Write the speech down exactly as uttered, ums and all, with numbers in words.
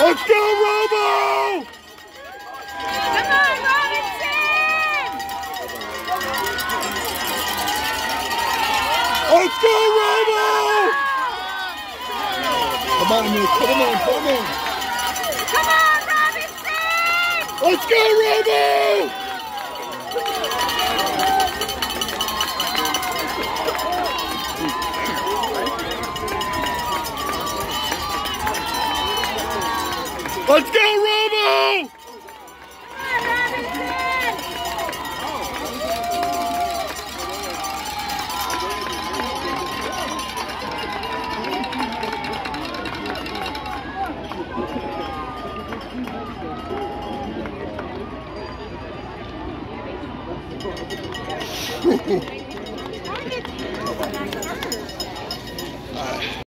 Let's go, Robo! Come on, Robinson! Let's go, Robo! Come on, Nick. Put him in. Put him in. Come on, Robinson! Let's go, Robo! Let's go, Robo! Come on, Robinson!